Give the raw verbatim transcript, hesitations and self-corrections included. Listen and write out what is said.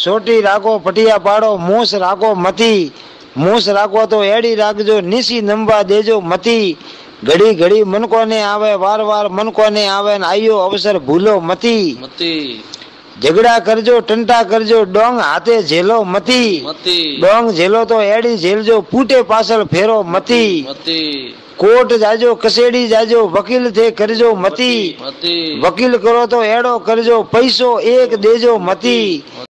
સોટી રાખો પટિયા પાડો, મૂસ રાખો મતી, મૂસ રાખો તો એડી રાખજો, નીસી નંબા દેજો મતી, ઘડી ઘડી મનકો ને આવે, વાર વાર મનકો ને આવે, ને આયો અવસર ભૂલો મતી, મતી ઝઘડા કરજો ટંટા કરજો, ડોંગ હાથે ઝેલો મતી, મતી ડોંગ ઝેલો તો એડી ઝેલજો, પૂટે પાછળ ફેરો મતી, મતી કોર્ટ જાજો કસેડી જાજો, વકીલ થે કરજો મતી, મતી વકીલ કરો તો એડો કરજો, પૈસો એક દેજો મતી।